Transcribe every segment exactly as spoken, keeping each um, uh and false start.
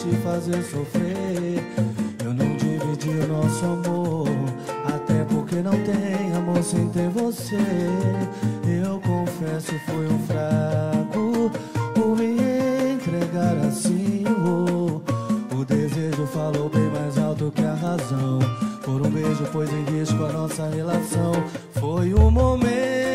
te fazer sofrer. Eu não dividi o nosso amor, até porque não tem amor sem ter você. Eu confesso, fui um fraco por me entregar assim. Oh, o desejo falou bem mais alto que a razão. Por um beijo pôs em risco a nossa relação. Foi um momento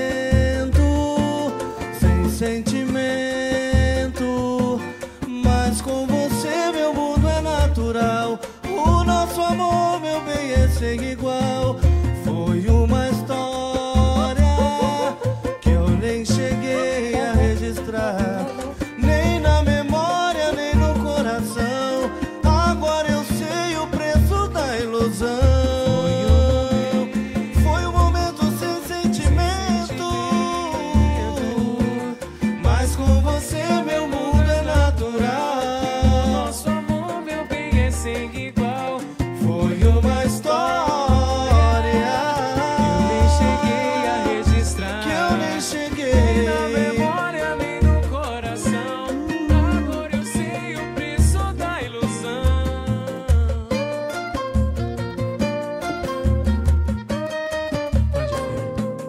sem sentimento, mas com você meu mundo é natural. O nosso amor, meu bem, é sem igual. Foi uma história que eu nem cheguei a registrar, nem na memória, nem no coração. Agora eu sei o preço da ilusão. Foi um momento sem sentimento, mas com você meu mundo é natural. Nosso amor, meu bem, é sem igual. Foi uma história Eu nem cheguei a registrar, que eu nem cheguei. nem na memória, nem no coração. Agora eu sei o preço da ilusão. Pode ver.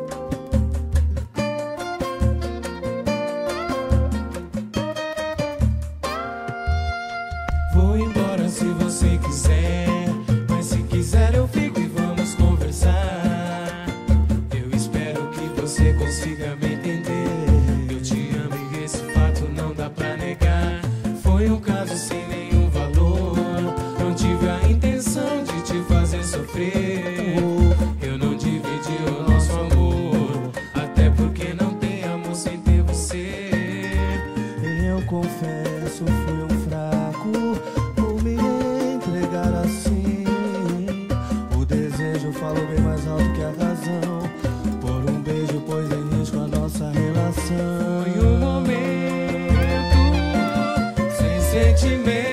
Vou embora se você quiser, mas se quiser eu fico e vamos conversar. Eu espero que você consiga me entender. Eu te amo e esse fato não dá pra negar. Foi um caso sem nenhum valor, não tive a intenção de te fazer sofrer. Eu não dividi o nosso amor, até porque não tem amor sem ter você. Eu confesso, fui um fraco por me entregar assim. O desejo falou bem mais alto que a razão. Por um beijo pôs em risco a nossa relação. Foi um momento sem sentimento,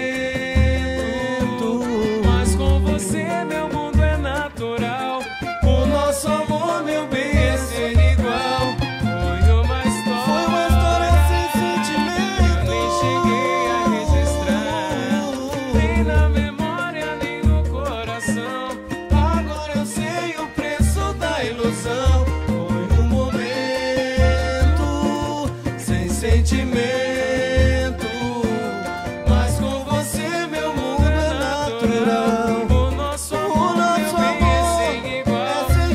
mas com você meu mundo é natural. o nosso amor, meu bem, é sem igual. Foi uma história, Foi uma história sem sentimento, eu nem cheguei a registrar, nem na memória, nem no coração. Agora eu sei o preço da ilusão. Foi um momento sem sentimento, mas com você meu mundo é natural. O nosso O amor, nosso meu bem, é amor sem igual. é sem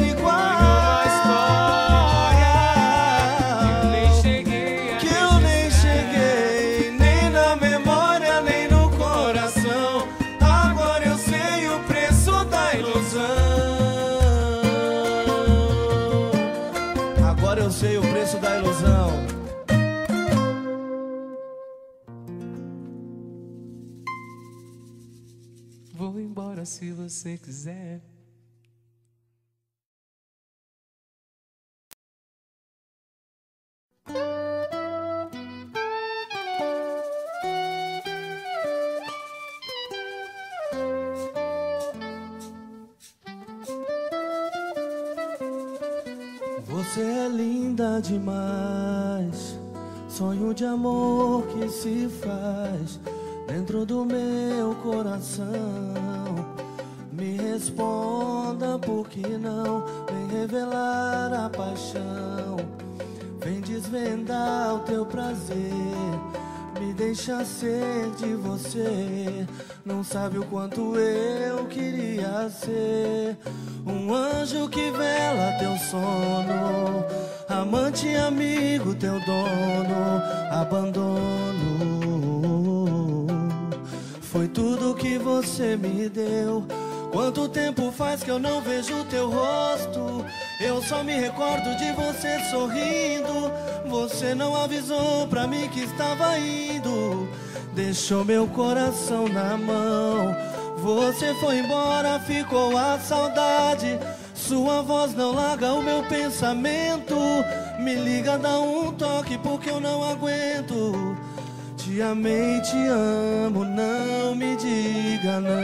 igual. Eu nem cheguei a Que eu nem cheguei, nem na memória, nem no coração. Agora eu sei o preço da ilusão. Agora eu sei o preço da ilusão. Vou embora se você quiser. Você é linda demais, sonho de amor que se faz dentro do meu coração. Me responda por que não vem revelar a paixão. Vem desvendar o teu prazer, me deixa ser de você. Não sabe o quanto eu queria ser um anjo que vela teu sono, amante, amigo, teu dono. Abandono foi tudo que você me deu. Quanto tempo faz que eu não vejo teu rosto? Eu só me recordo de você sorrindo. Você não avisou pra mim que estava indo, deixou meu coração na mão. Você foi embora, ficou a saudade. Sua voz não larga o meu pensamento. Me liga, dá um toque porque eu não aguento. Te amei, te amo, não me diga não.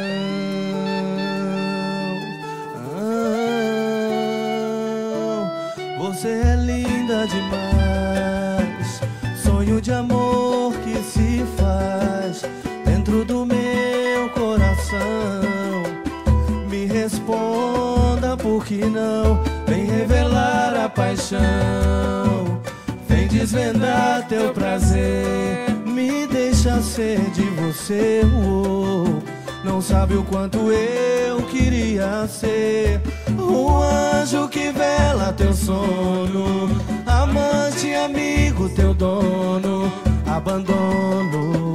Ah, você é linda demais, sonho de amor que se faz dentro do meu por que não? Vem revelar a paixão, vem desvendar teu prazer, me deixa ser de você. Oh, não sabe o quanto eu queria ser um anjo que vela teu sono, amante, amigo, teu dono. Abandono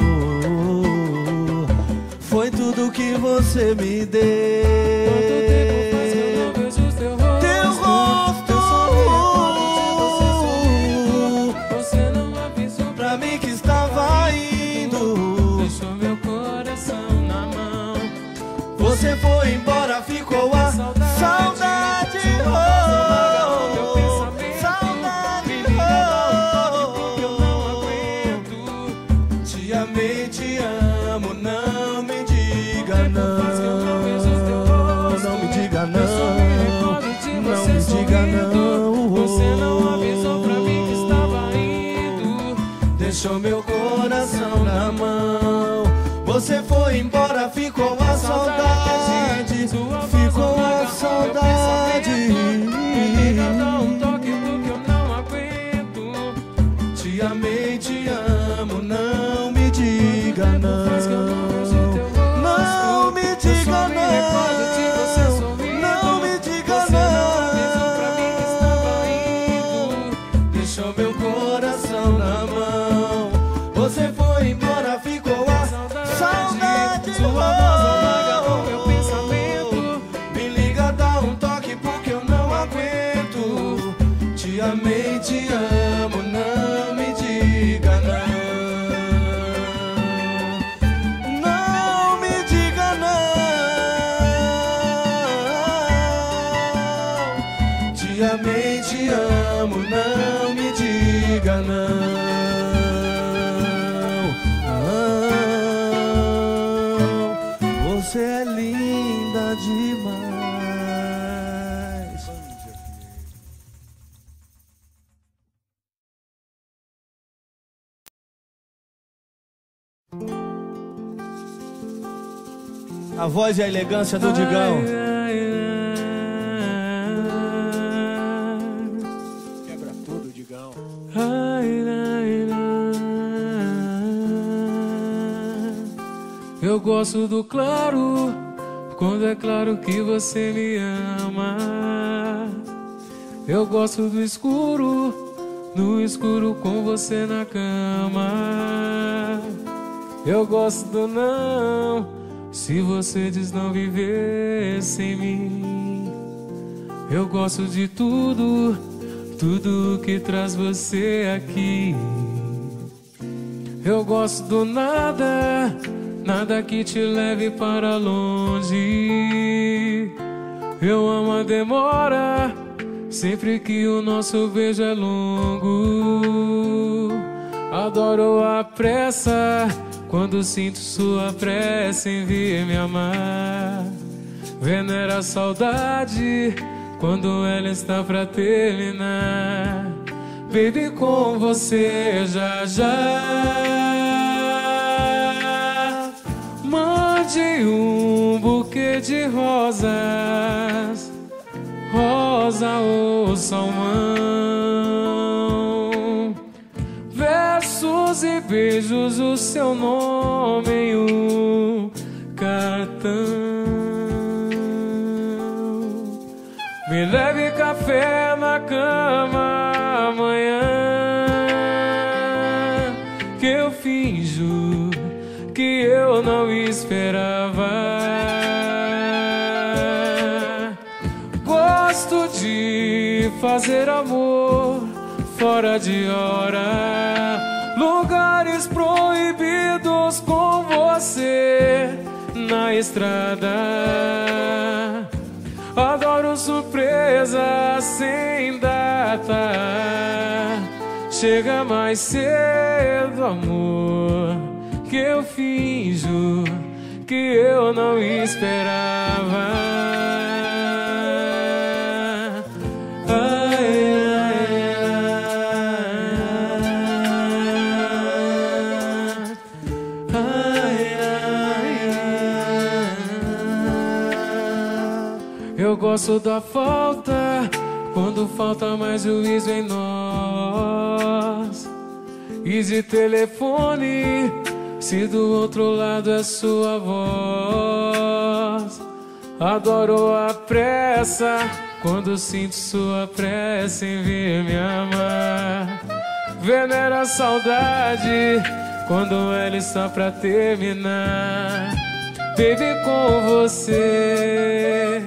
foi tudo que você me deu. Quanto tempo faz que eu não vejo teu rosto? Teu rosto. Eu só me recordo de você sorrindo. Você não avisou pra mim que estava indo, deixou meu coração na mão. você foi embora, ficou a saudade, saudade, oh, meu pensamento, saudade, me liga, dá um toque porque eu não aguento. te amei, te amo, não me diga não, Faz que eu não vejo teu rosto. não me diga Eu só me recordo de não, não você me diga sorrindo. não. Você não avisou pra mim que estava indo, Deixou meu coração na mão, você foi embora, ficou a saudade, ficou a saudade. Me liga, dá um toque porque eu não aguento. Te amei, te amo, não me diga não, Faz que eu não vejo teu rosto. não me Eu diga só me recordo de você não, sorrindo. não me diga Você não avisou pra mim que estava indo, não. Deixou meu coração na mão, você foi embora, ficou a saudade. Sua voz apaga o meu pensamento. Me liga, dá um toque porque eu não aguento. Te amei, te amo, não me diga não. Não me diga não. Te amei, te amo, não me diga não. Você é linda demais. A voz e a elegância do Digão. Quebra tudo, Digão. Eu gosto do claro, quando é claro que você me ama. Eu gosto do escuro, no escuro com você na cama. Eu gosto do não, se você diz não viver sem mim. Eu gosto de tudo, tudo que traz você aqui. Eu gosto do nada, nada que te leve para longe. Eu amo a demora, sempre que o nosso beijo é longo. Adoro a pressa, quando sinto sua pressa em vir me amar. Venera a saudade, quando ela está pra terminar. Baby, com você já já. Mande um buquê de rosas, rosa ou salmão, versos e beijos, o seu nome em um cartão. Me leve café na cama amanhã, que eu finjo que eu não esperava. Gosto de fazer amor fora de hora, lugares proibidos com você na estrada. Adoro surpresa sem data, chega mais cedo, amor, que eu finjo que eu não esperava. Ai, ai, ai, ai, ai. Eu gosto da falta, quando falta mais juízo em nós. E de telefone, se do outro lado é sua voz. Adoro a pressa, quando sinto sua pressa em vir me amar. Venero a saudade, quando ela está pra terminar. Baby, com você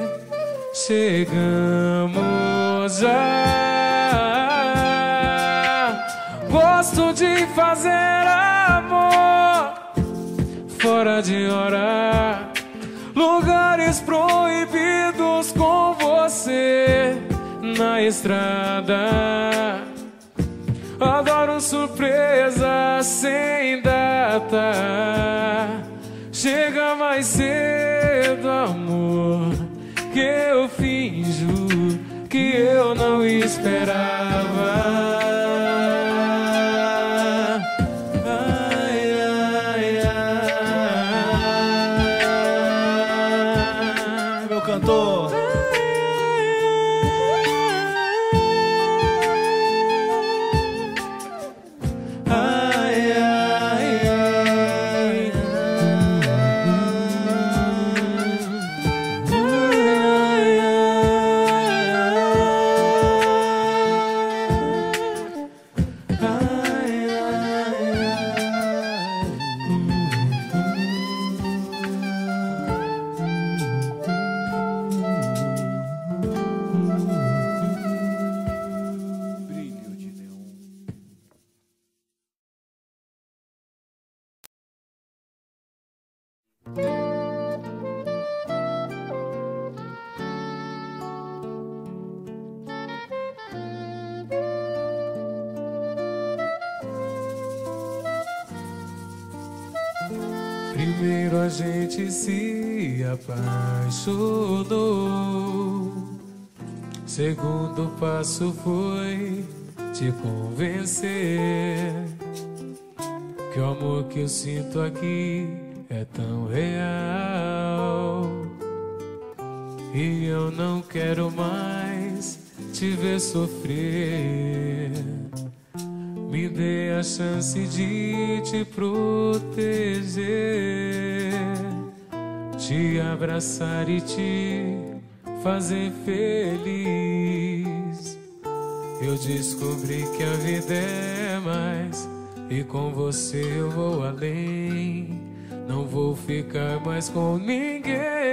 chegamos já. Gosto de fazer amor fora de hora, lugares proibidos com você na estrada. Adoro surpresa sem data. Chega mais cedo, amor, que eu finjo que eu não esperava. Ai, ai, ai. Meu cantor. Primeiro a gente se apaixonou. Segundo passo foi te convencer que o amor que eu sinto aqui é tão real. E eu não quero mais te ver sofrer. Me dê a chance de te proteger, te abraçar e te fazer feliz. Eu descobri que a vida é mais, e com você eu vou além. Não vou ficar mais com ninguém.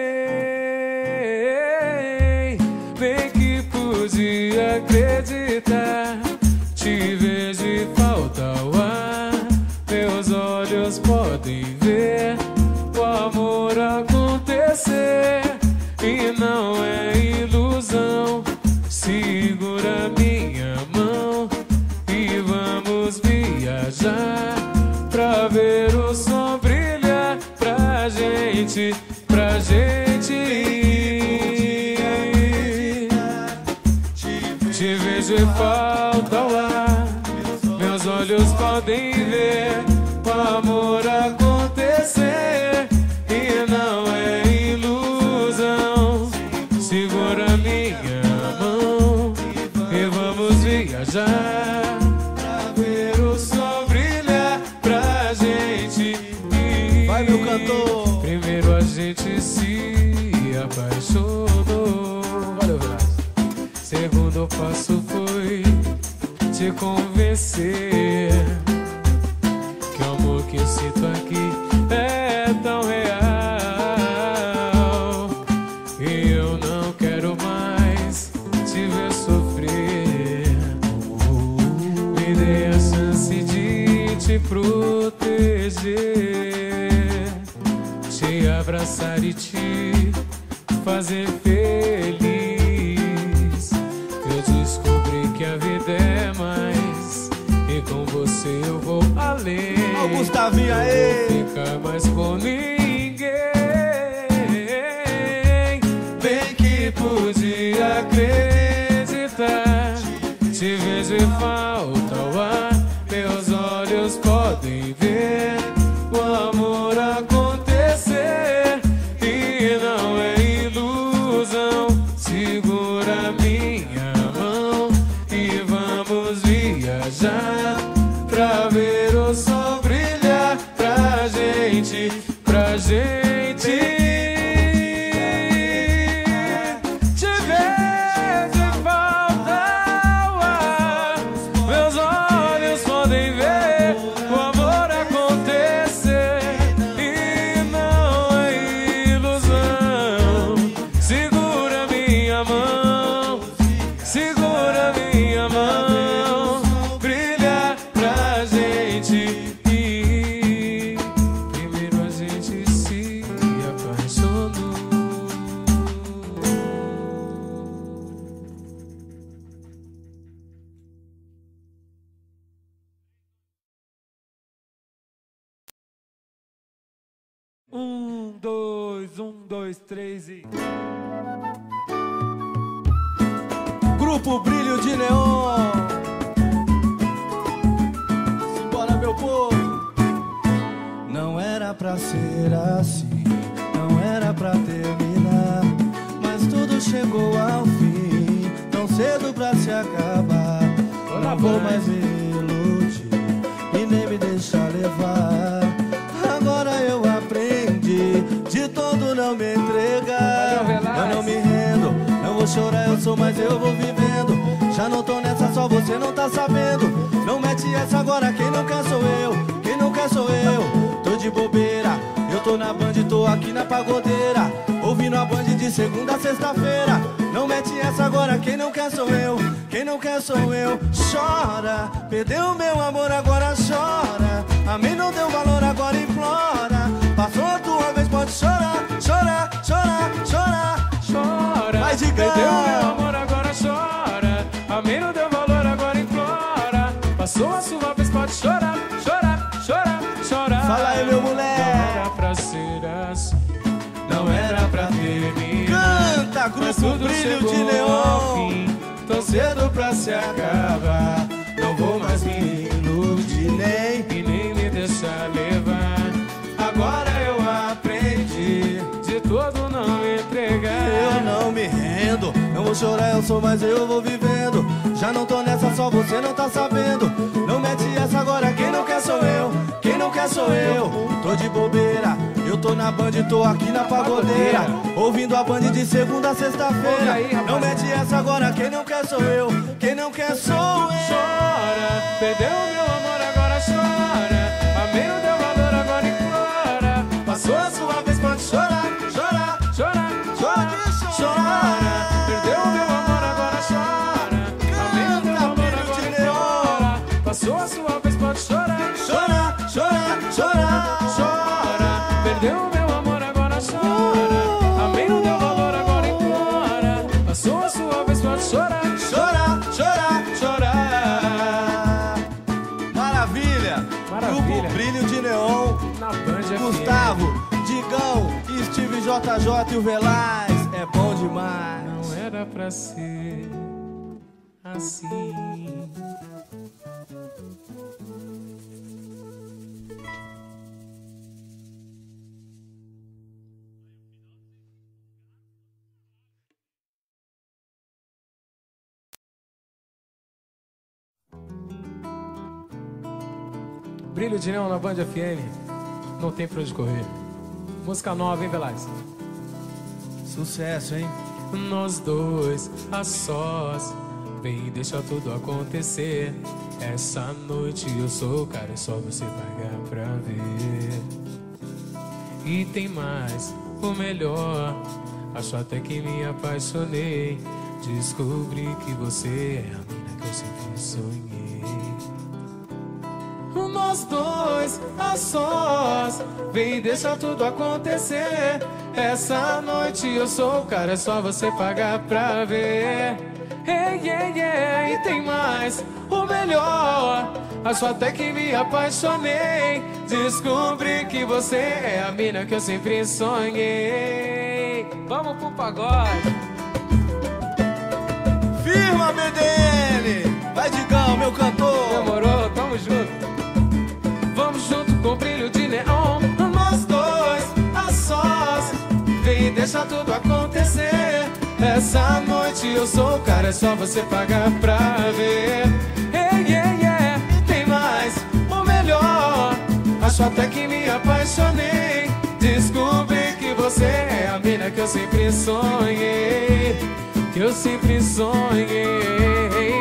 Bem que podia acreditar, te vejo e falta o ar. Meus olhos podem ver o amor acontecer, e não é ilusão. Segura minha mão e vamos viajar pra ver o sol brilhar, pra gente, pra gente ir. Te vejo e falta o ar. Meus olhos podem ver o amor acontecer, e não é ilusão. Segura minha mão e vamos viajar pra ver o sol brilhar, pra gente ir. Vai, meu cantor. Primeiro a gente se apaixonou. Valeu, Velasco. Segundo passo foi te convencer que o amor que eu sinto aqui é tão real. E eu não quero mais te ver sofrer. Me dê a chance de te proteger, te abraçar e te fazer feliz. Eu descobri que a vida é mais, e com você eu vou além. Ó, Gustavinho aí. Não vou ficar mais com ninguém. Bem que podia acreditar, te vejo e falta o ar. Meus olhos podem ver o amor acontecer, e não é ilusão. pra gente te ver de volta ao ar. Meus olhos podem ver o amor acontecer e não é ilusão. Segura minha mão, segura minha mão, brilha pra gente. E primeiro a gente se apaixonou. Um, dois, um, dois, três e... Grupo Brilho de Neon. Simbora, meu povo. Não era pra ser assim, não era pra terminar, mas tudo chegou ao fim, tão cedo pra se acabar. Não vou mais me iludir e nem me deixar levar. Agora eu aprendi de todo não me entregar. Eu não me rendo, não vou chorar, eu sou, mas eu vou vivendo. Já não tô nessa, só você não tá sabendo. Não mete essa agora, quem não quer sou eu, quem não quer sou eu. Tô de bobeira, eu tô na Band, tô aqui na pagodeira, ouvindo a Band de segunda a sexta-feira. Não mete essa agora, quem não quer sou eu, quem não quer sou eu. Chora, perdeu meu amor, agora chora. A mim não deu valor, agora implora. Passou a tua vez, pode chorar, chorar, chorar, chorar. Chora, vai de perdeu meu amor, agora chora. A mim não deu valor, agora implora. Passou a sua vez, pode chorar, chorar, chorar, chorar. Fala aí, meu moleque. Não era pra ser assim, não era pra terminar. Canta, mas Grupo tudo Brilho chegou de ao Neon. fim, tão cedo pra se acabar. Não vou mais me iludir nem e nem me deixar levar. Agora eu aprendi de todo não me entregar. Eu não me rendo, não vou chorar, eu sou, mas eu vou vivendo. Já não tô nessa, só você não tá sabendo. Não mete essa agora, quem não quer sou eu, quem não quer sou eu. Tô de bobeira, eu tô na Band, tô aqui na pagodeira, ouvindo a Band de segunda a sexta-feira. Não mete essa agora, quem não quer sou eu, quem não quer sou eu. Chora, perdeu meu amor, agora chora. A mim não deu valor, agora implora. Passou a sua vez, pode chorar, chorar, Chora, pode chorar. chora, perdeu meu amor, agora chora. A mim não deu valor, agora implora. Passou a sua vez, pode chorar, Chora, chora, chora, chora, perdeu meu amor, agora chora. A mim não deu valor, agora implora. Passou a sua vez, pode chorar, chora, chora, chorar. Maravilha! Maravilha. Grupo Brilho de Neon. Na Band F M. Gustavo, Digão, Steve J J e o Velaz. É bom demais. Não era pra ser assim. Brilho de Neon na Band F M. Não tem pra onde correr. Música nova, hein, Velaz? Sucesso, hein? Nós dois a sós, vem deixa tudo acontecer. Essa noite eu sou o cara, é só você pagar pra ver. E tem mais, o melhor, acho até que me apaixonei. Descobri que você é a mina que eu sempre sonhei. Nós dois a sós, vem deixa tudo acontecer. Essa noite eu sou o cara, é só você pagar pra ver. Hey, yeah, yeah. E tem mais, o melhor, acho até que me apaixonei. Descobri que você é a mina que eu sempre sonhei. Vamos pro pagode. Firma, B D N! Vai, Digão, meu cantor! Demorou, tamo junto. Vamos junto com brilho de neon. Nós dois a sós, vem deixa tudo acontecer. Essa noite eu sou o cara, é só você pagar pra ver. Hey, yeah, yeah. Tem mais, o melhor, acho até que me apaixonei. você é a mina que eu sempre sonhei, que eu sempre sonhei.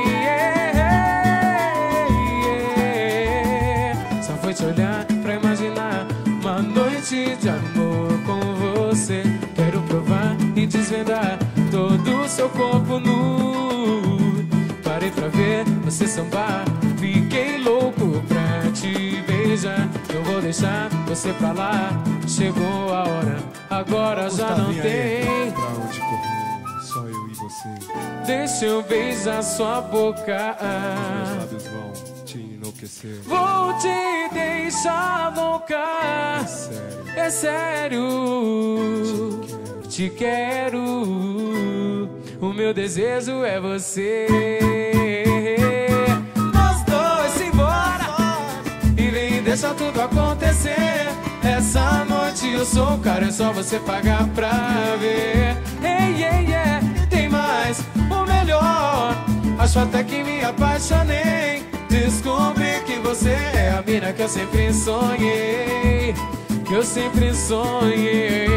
Só foi te olhar pra imaginar uma noite de amor com você. Quero provar e desvendar todo o seu corpo nu. Parei pra ver você sambar, fiquei louco pra te beijar. Não vou deixar você pra lá, chegou a hora, agora já não tem pra onde correr, só eu e você. Deixa eu beijar sua boca, meus lábios vão te enlouquecer. vou te deixar louca. É sério, é sério, te quero, o meu desejo é você. Nós dois se embora e vem deixa tudo acontecer. Essa noite eu sou o cara, é só você pagar pra ver. Ei, ei, ei, tem mais, o melhor. Acho até que me apaixonei. Descobri que você é a mina que eu sempre sonhei, que eu sempre sonhei.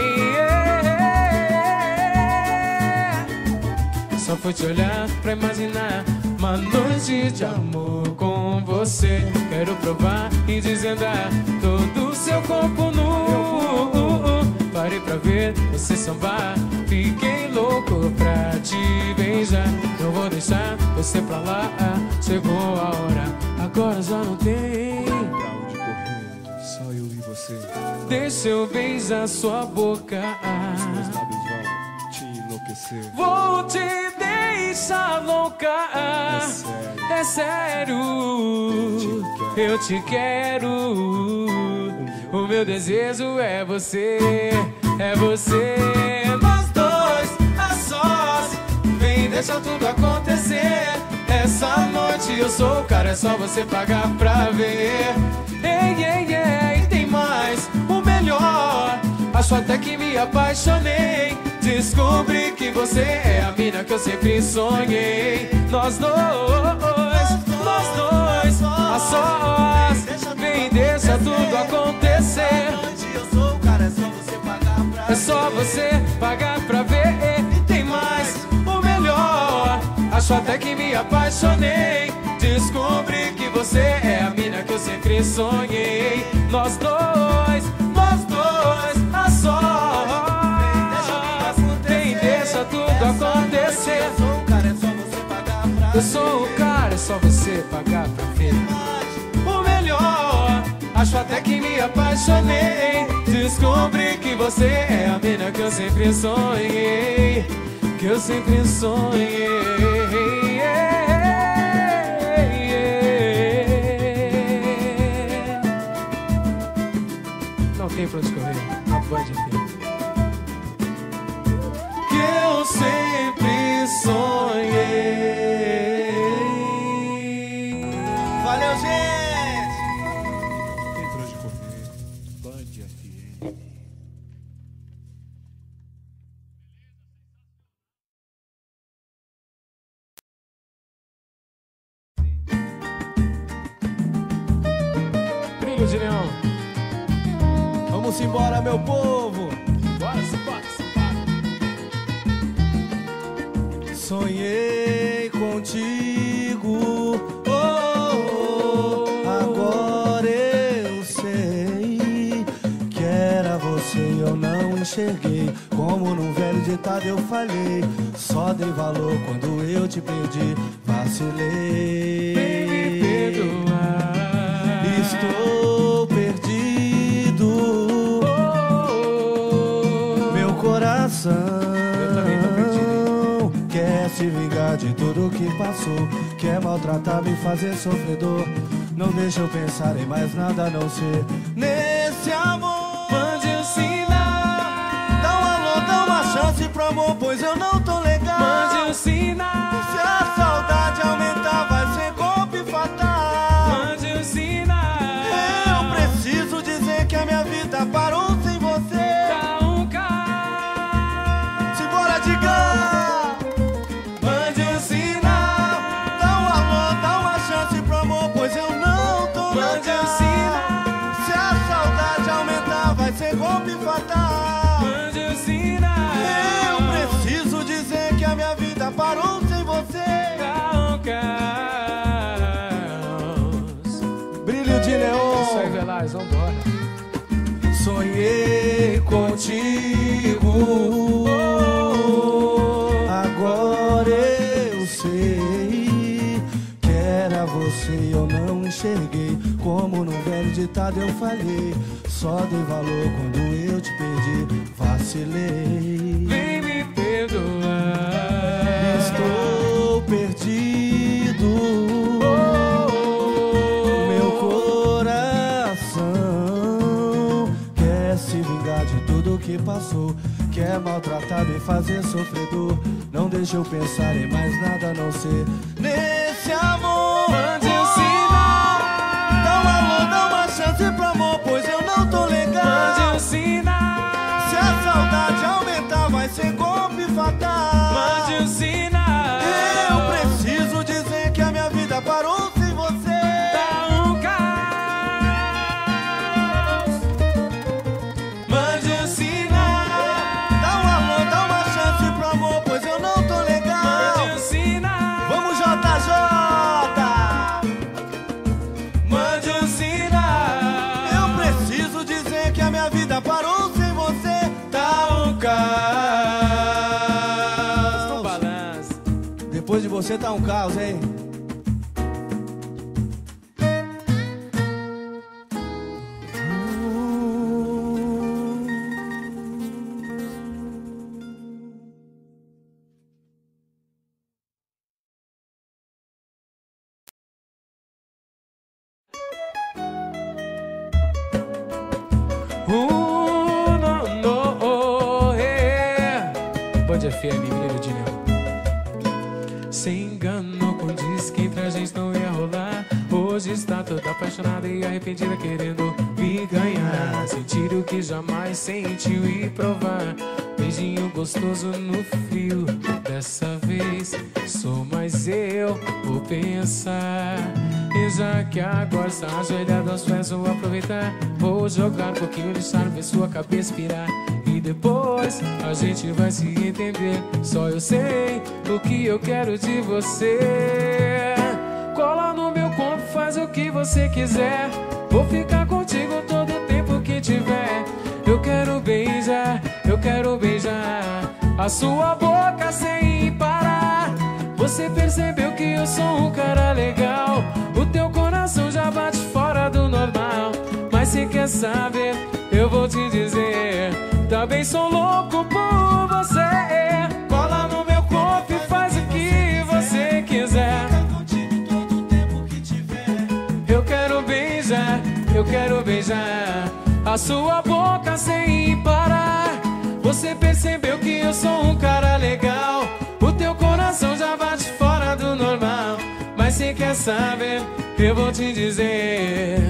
Só foi te olhar pra imaginar uma noite de amor com você. Quero provar e desvendar todo o seu corpo nu. Parei pra ver você sambar, fiquei louco pra te beijar. Não vou deixar você pra lá, chegou a hora, agora já não tem pra onde correr, só eu e você. Deixa eu beijar sua boca, meus lábios vão te enlouquecer. vou te deixar louca. É sério, é sério, eu te quero, o meu desejo é você, é você. Nós dois a sós, vem deixa tudo acontecer. Essa noite eu sou o cara, é só você pagar pra ver. Ei, ei, ei, tem mais, o melhor. Acho até que me apaixonei. Descobri que você é a mina que eu sempre sonhei. Nós dois, nós dois, a sós, vem deixa tudo acontecer. É só você pagar pra ver. Tem mais, o melhor. Acho até que me apaixonei. Descobri que você é a mina que eu sempre sonhei. Nós dois, nós dois, a sós, vem deixa tudo acontecer. Eu sou o cara, é só você pagar pra ver. O melhor, acho até que me apaixonei. Descobri que você é a mina que eu sempre sonhei, que eu sempre sonhei. Não tem pra onde correr, a Band aqui. Que eu sempre sonhei. Valeu, gente! tem pra onde correr, Band F M. Brilho de leão. Vamos embora, meu povo! Bora, se bora, se bora. Sonhei contigo, oh, oh, oh, agora eu sei que era você e eu não enxerguei. Como num velho ditado eu falhei, só dei valor quando eu te perdi, vacilei. Vem me perdoar. Estou perdido, Oh, oh, oh. meu coração Eu também tô perdido. quer se vingar de tudo que passou, quer maltratar, me fazer sofredor. Não deixa eu pensar em mais nada a não ser nesse amor. Mande um sinal. Dá um alô, dá uma chance pro amor, pois eu não tô legal. Mande um sinal. Se a saudade aumentar, vai ser golpe fatal. Mande um sinal. Eu preciso dizer que a minha vida parou sem você. Dá um carro. Simbora, Digão! Mande um sinal. Dá um alô, dá uma chance pro amor, pois eu não tô Mande um legal. sinal. Se a saudade aumentar, vai ser golpe fatal. fiquei contigo. Agora eu sei que era você e eu não enxerguei. Como num velho ditado eu falhei, só dei valor quando eu te perdi. Vacilei. Vem me perdoar. Estou perdido. Meu coração quer se vingar de tudo que passou. Quer maltratar e fazer sofredor. Não deixa eu pensar em mais nada a não ser nesse amor. Mande um sinal. Dá um alô, dá uma chance pro amor, pois eu não tô legal. Mande um sinal. Se a saudade aumentar vai ser golpe fatal. Mande um sinal. Eu preciso dizer que a minha vida parou sem você. Tá um caos. Mande um sinal. Dá um alô, dá uma chance pro amor, pois eu não tô legal. Mande um sinal. Vamos, J J! Mande um sinal. Eu preciso dizer que a minha vida parou sem você. Tá um caos. No balanço. Depois de você tá um caos, hein? Uh, no, no, oh, yeah. Band F M, Menino de Leão. Se enganou quando disse que entre a gente não ia rolar. Hoje está toda apaixonada e arrependida, querendo me ganhar. Sentir o que jamais sentiu e provar. Beijinho gostoso no frio. Dessa vez sou mais eu, vou pensar. E já que agora está ajoelhado aos pés, vou aproveitar. Vou jogar um pouquinho de charme, ver sua cabeça pirar. E depois a gente vai se entender. Só eu sei o que eu quero de você. Cola no meu corpo, faz o que você quiser. Vou ficar contigo todo o tempo que tiver. Eu quero beijar, eu quero beijar a sua boca sem parar. Você percebeu que eu sou um cara legal. O teu coração já bate fora do normal. Mas se quer saber, eu vou te dizer, também sou louco por você. Cola no meu corpo e faz o que você quiser. Eu quero beijar, eu quero beijar a sua boca sem parar. Você percebeu que eu sou um cara legal. O teu coração já bate fora do normal. Mas se quer saber, eu vou te dizer.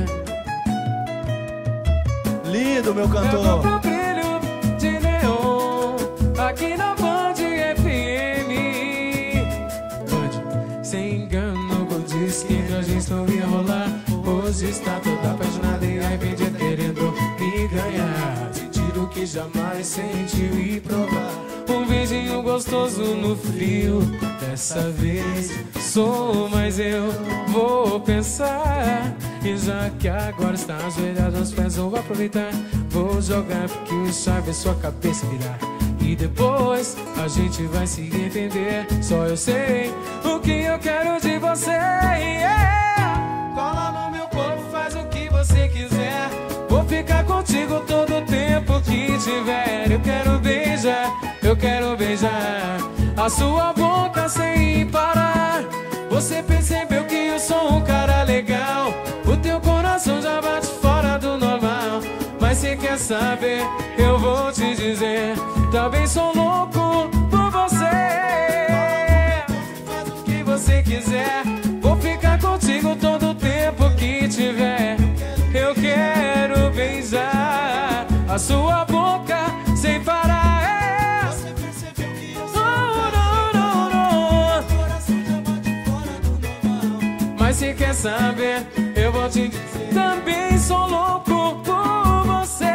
Lindo, meu Eu cantor. tô pro brilho de neon aqui na Band F M. Band, sem engano, quando disse que entre a gente não ia rolar. Hoje está toda apaixonada e arrependida, querendo me ganhar. Sentir o que jamais sentiu e provar. Um beijinho gostoso no frio. Dessa vez sou mais eu, vou pensar. E já que agora está ajoelhado aos pés, vou aproveitar. Vou jogar porque o chave é sua cabeça virar. E depois a gente vai se entender. Só eu sei o que eu quero de você, yeah. Cola no meu corpo, faz o que você quiser. Vou ficar contigo todo o tempo que tiver. Eu quero beijar, eu quero beijar a sua boca sem parar. Você percebeu que eu sou um cara legal. O teu coração já bate fora do normal. Mas se quer saber, eu vou te dizer, também sou louco por você. Faz o que você quiser. Vou ficar contigo todo o tempo que tiver. Eu quero beijar a sua boca sem parar. Você percebeu que eu sou um cara. O coração já bate fora do normal. Mas se quer saber, eu vou te dizer, também sou louco por você.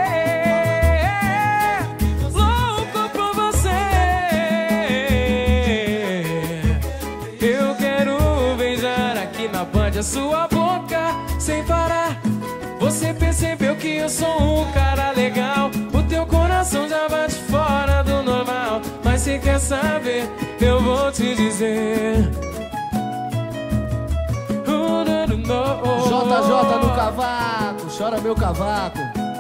Louco por você. Eu quero beijar aqui na Band a sua boca sem parar. Você percebeu que eu sou um cara legal. cavaco, chora meu cavaco.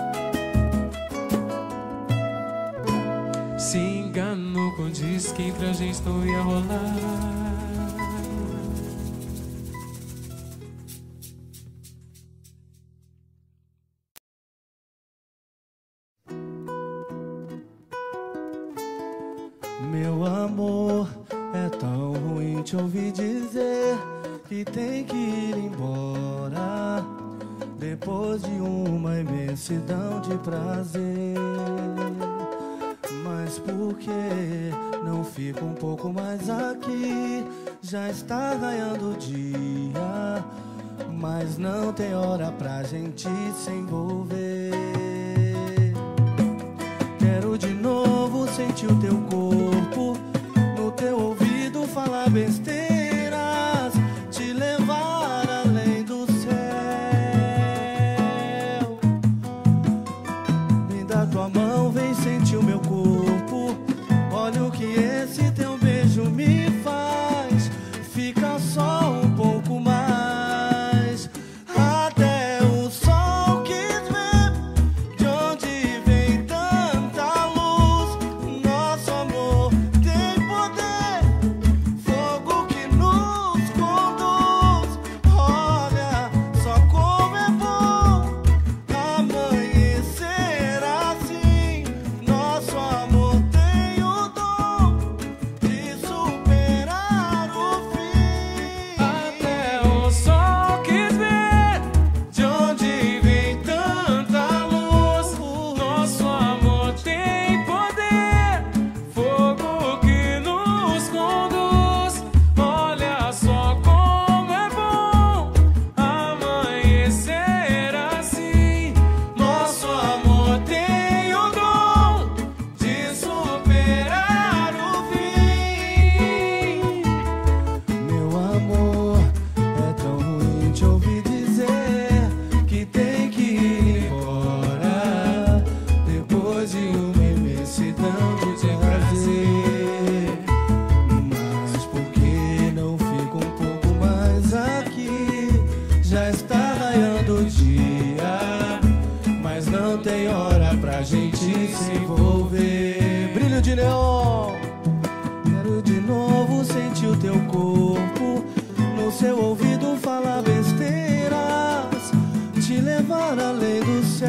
Se enganou com diz que entre a gente não ia rolar. Meu amor, é tão ruim te ouvir dizer que tem que ir embora depois de uma imensidão de prazer. Mas por que não fica um pouco mais aqui? Já está raiando o dia, mas não tem hora pra gente se envolver. Quero de novo sentir o teu corpo no teu ouvido, falar besteiras, te levar além do céu. Me dá tua mão, vem sentir o meu corpo. Olha o que esse teu beijo me faz. Fica só um pouco mais, até o sol quis ver de onde vem tanta luz. Nosso amor tem poder, fogo que nos conduz. Olha só como é bom amanhecer assim. Nosso amor tem o dom de superar o fim. Até o sol quis ver de onde vem tanta luz. Nosso amor tem poder, fogo que nos conduz. Olha só como é bom amanhecer assim. Nosso amor tem o dom de superar o fim. Meu amor, é tão ruim te ouvir dizer que tem que ir embora depois de uma imensidão de prazer. Mas por que não fica um pouco mais aqui? Já está raiando o dia, mas não tem hora pra gente se envolver. Brilho de neon. Quero de novo sentir o teu corpo no seu ouvido, falar besteiras, te levar além do céu.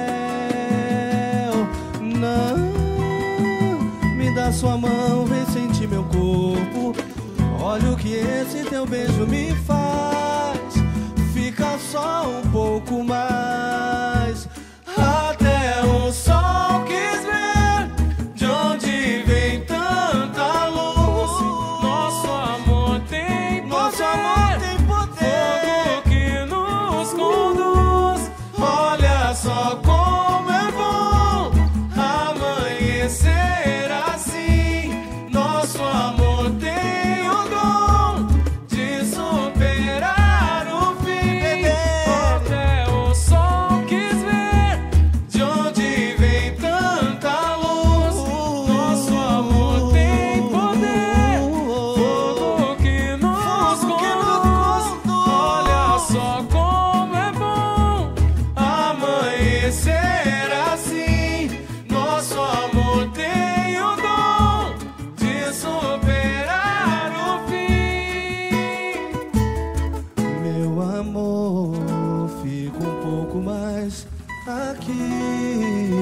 Não, me dá sua mão, vem sentir meu corpo. Olha o que esse teu beijo me faz. Fica só um pouco mais, até o sol quis ver de onde vem tanta luz. Nosso amor tem Nosso poder, amor tem poder, fogo que nos conduz. olha só como é bom amanhecer assim. Nosso amor tem o dom de superar o fim. Até o sol quis ver De onde vem tanta luz. nosso amor tem poder, fogo que nos Fogo que nos conduz. conduz. Olha só como é bom Amanhecer assim. Nosso amor tem o dom de superar o fim. Meu amor, fica um pouco mais aqui.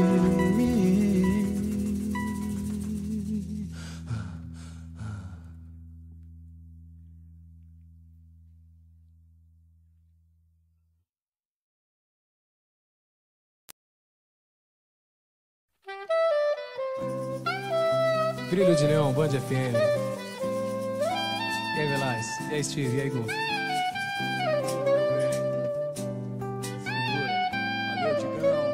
Brilho de Neon, Band F M. E aí, Velaz? E aí, Steve? E aí, Gu? Valeu, Digão.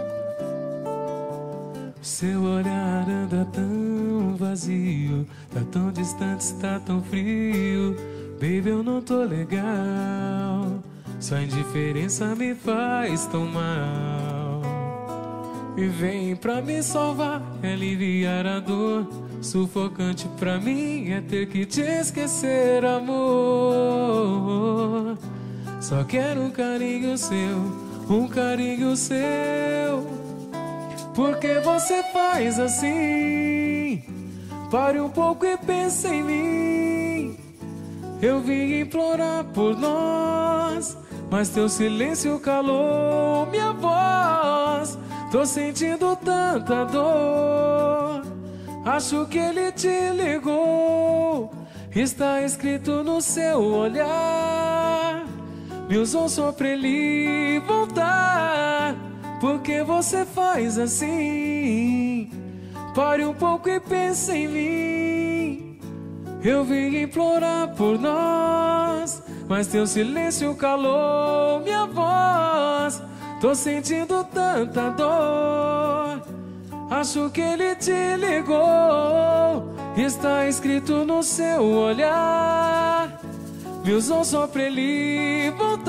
Seu olhar anda tão vazio, tá tão distante, está tão frio. Baby, eu não tô legal, sua indiferença me faz tão mal. E vem pra me salvar, aliviar a dor. Sufocante pra mim é ter que te esquecer, amor. Só quero um carinho seu, um carinho seu. Por que você faz assim? Pare um pouco e pense em mim. Eu vim implorar por nós, mas teu silêncio calou minha voz. Tô sentindo tanta dor. Acho que ele te ligou. Está escrito no seu olhar. Me usou só pra ele voltar. Por que você faz assim? Pare um pouco e pense em mim. Eu vim implorar por nós, mas teu silêncio calou minha voz. Tô sentindo tanta dor. Acho que ele te ligou. Está escrito no seu olhar. Me usou só pra ele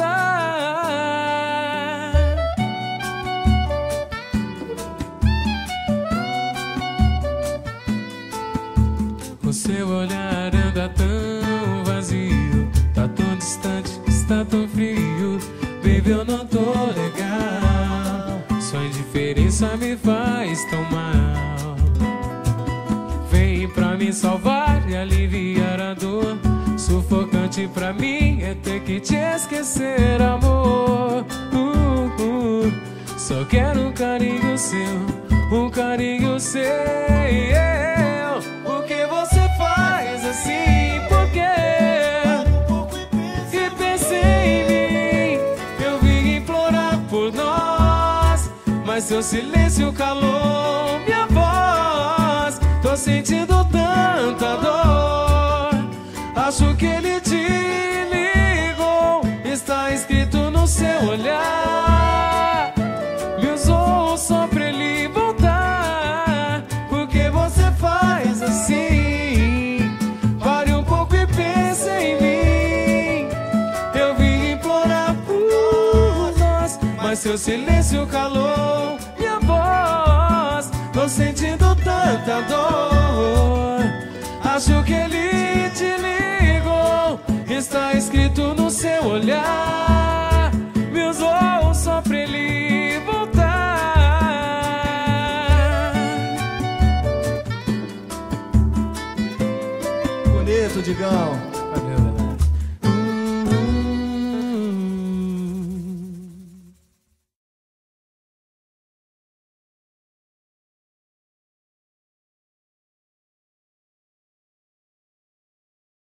voltar. O seu olhar anda tão vazio, tá tão distante, está tão frio. Baby, eu não tô legal. Sua indiferença me faz tão mal. Vem pra me salvar e aliviar a dor. Sufocante pra mim é ter que te esquecer, amor. uh, uh. Só quero um carinho seu, um carinho seu. Por que você faz assim? Por quê? E pense em mim. Eu vim implorar por nós, mas seu silêncio calou minha voz. Tô sentindo tanta dor. Acho que ele te ligou. Está escrito no seu olhar. Me usou só pra ele voltar. Por que você faz assim? Pare um pouco e pense em mim. Eu vim implorar por nós, mas seu silêncio calou minha voz. Tô sentindo tanta dor. Acho que ele te ligou. Está escrito no seu olhar. Me usou só pra ele voltar. Bonito, Digão.